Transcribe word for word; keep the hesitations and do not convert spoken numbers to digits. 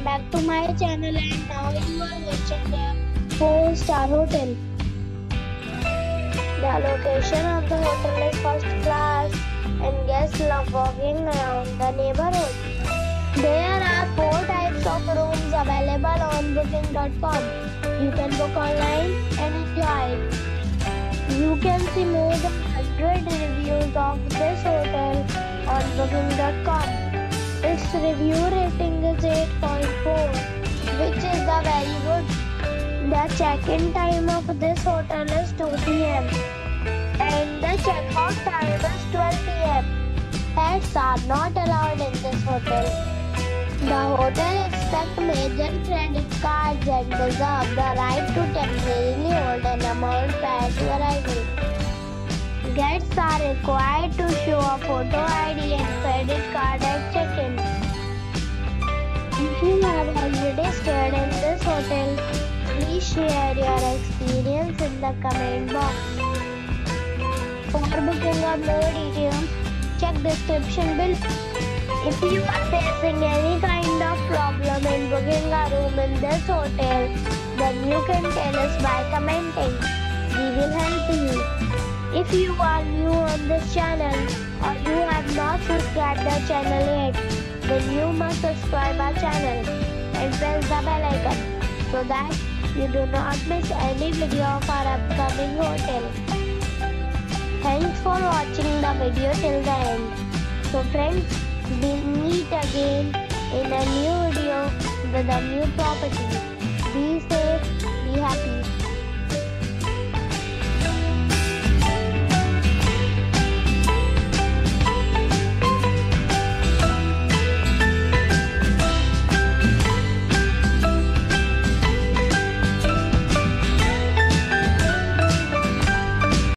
welcome back to my channel, and now you are watching the four star hotel. The location of the hotel is first class and guests love walking around the neighborhood. There are four types of rooms available on booking dot com. You can book online and enjoy it. You can see more than one hundred reviews of this hotel on booking dot com. Its review rating is eight point four, which is the very good. The check-in time of this hotel is two p m and the check-out time is twelve p m Pets are not allowed in this hotel. The hotel accepts major credit cards and reserves the right to temporarily hold an amount prior to arrival. Guests are required to show a photo I D and credit card at check-in. If you have already stayed in this hotel, please share your experience in the comment box. For booking or more details, check description below. If you are facing any kind of problem in booking a room in this hotel, then you can tell us by commenting. We will help you. If you are new on this channel or you have not subscribed the channel yet, then you must subscribe our channel and press the bell icon so that you do not miss any video of our upcoming hotel. Thanks for watching the video till the end. So friends, we meet again in a new video with a new property. Be safe, be happy.